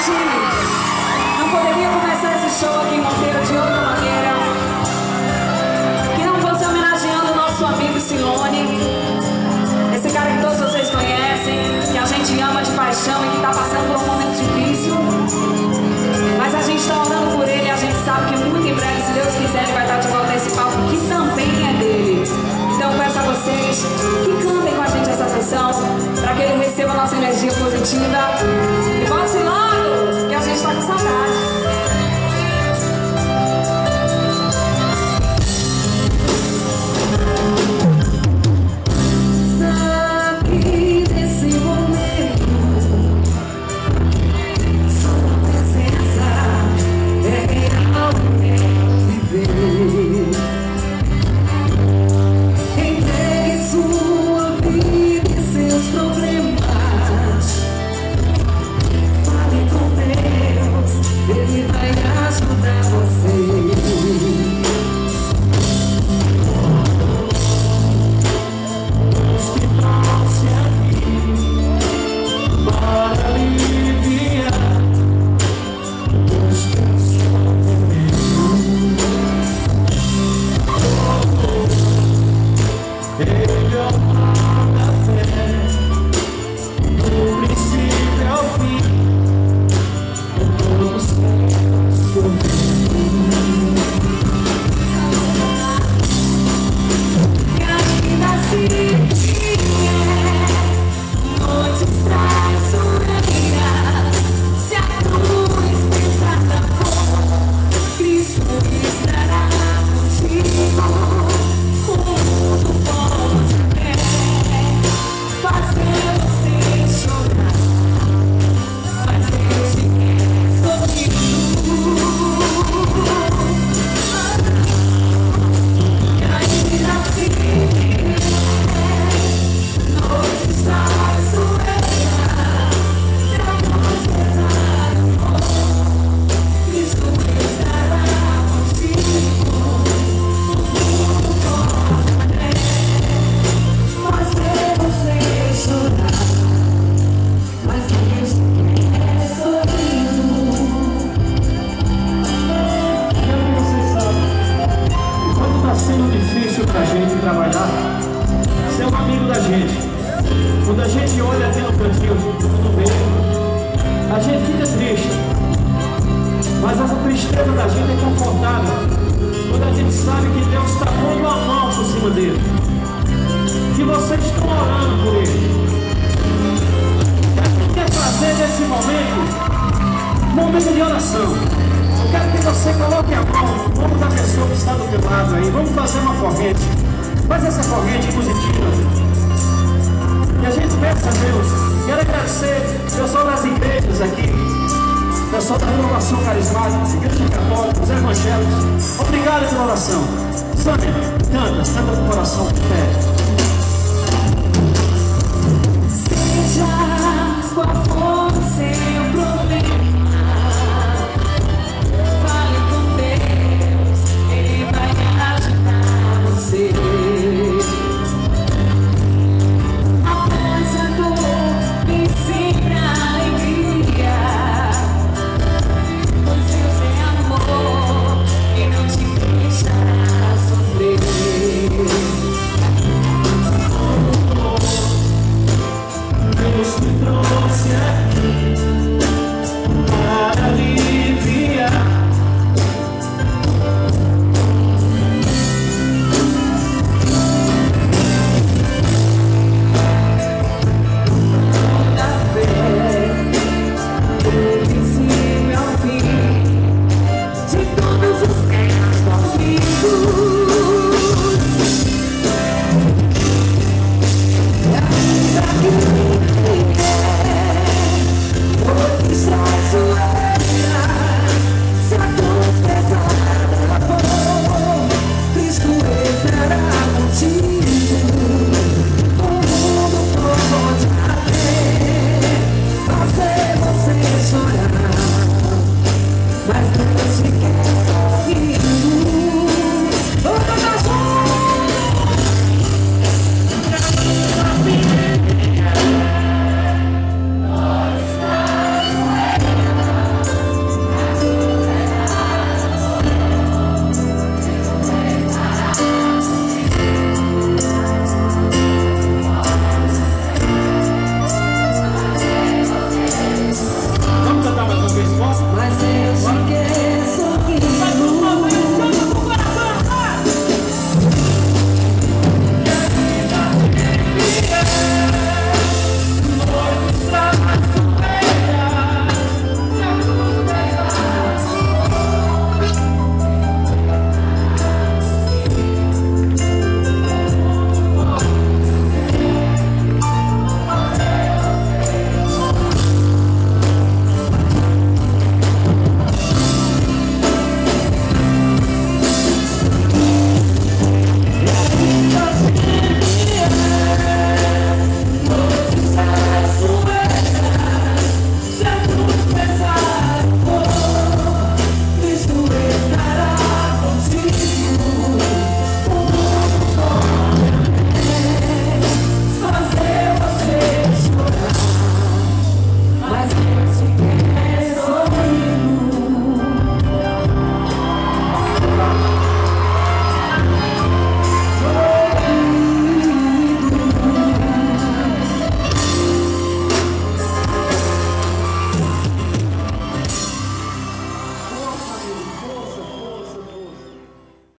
Imagine, não poderia começar esse show aqui em Monteiro de outra maneira que não fosse homenageando o nosso amigo Silone, esse cara que todos vocês conhecem, que a gente ama de paixão e que está passando por um momento difícil, mas a gente está orando por ele e a gente sabe que muito em breve, se Deus quiser, ele vai estar de volta a esse palco que também é dele. Então eu peço a vocês que cantem com a gente essa canção, para que ele receba a nossa energia positiva. E volte logo, que a gente está com saudade. Quando a gente olha aqui no cantinho do meio, a gente fica triste, mas essa tristeza da gente é confortada quando a gente sabe que Deus está pondo a mão por cima dele, que vocês estão orando por ele. A gente quer fazer nesse momento de oração. Eu quero que você coloque a mão no ombro da pessoa que está do teu lado aí. Vamos fazer uma corrente. Faz essa corrente positiva. E a gente peça a Deus. Quero agradecer o pessoal das igrejas aqui, o pessoal da renovação carismática, igreja católica, os evangélicos. Obrigado pela oração. Sânia, canta com o coração de fé. Seja